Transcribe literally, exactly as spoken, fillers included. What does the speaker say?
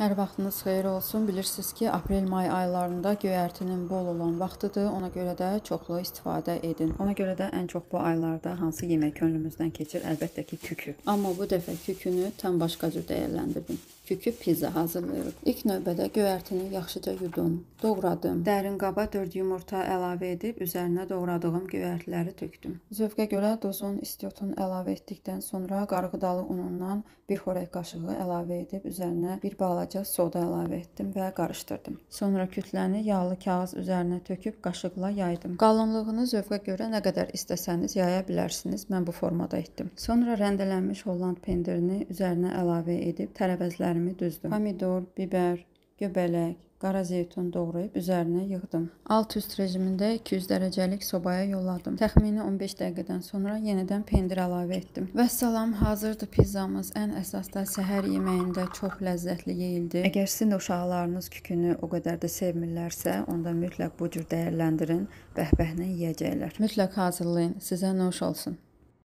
Hər vaxtınız xeyir olsun. Bilirsiniz ki, aprel-may aylarında göyərtinin bol olan vaxtıdır. Ona görə də çoxlu istifadə edin. Ona görə də ən çox bu aylarda hansı yemək könlümüzdən keçir? Əlbəttə ki, kükü. Amma bu dəfə kükünü tam başqa cür dəyərləndirdim. Kükü pizza hazırlayırıq. İlk növbədə göyərtini yaxşıca yudum, doğradım. Dərin qaba dörd yumurta əlavə edib üzərinə doğradığım göyərtiləri tökdüm. Zövqə görə duzun, istiotun əlavə etdikdən sonra qarğıdalı unundan bir xörək qaşığı əlavə edib üzərinə bir balaca soda əlavə etdim və qarışdırdım. Sonra kütləni yağlı kağız üzərinə töküb qaşıqla yaydım. Qalınlığını zövqə görə nə qədər istəsəniz yaya bilərsiniz. Mən bu formada etdim. Sonra rəndələnmiş Holland pendirini üzərinə əlavə edib tərəvəzlərimi düzdüm. Pomidor, biber, göbələk, qara zeytun doğrayıb üzərinə yığdım. Alt-üst rejimində iki yüz dərəcəlik sobaya yolladım. Təxmini on beş dəqiqədən sonra yenidən pendir əlavə etdim. Vəssalam, hazırdır pizzamız. Ən əsas da səhər yeməyində çox ləzzətli yeyildi. Əgər sizin uşaqlarınız kükünü o qədər də sevmirlərsə, onda mütləq bu cür dəyərləndirin. Bəhbəhlə yeyəcəklər. Mütləq hazırlayın. Sizə nuş olsun.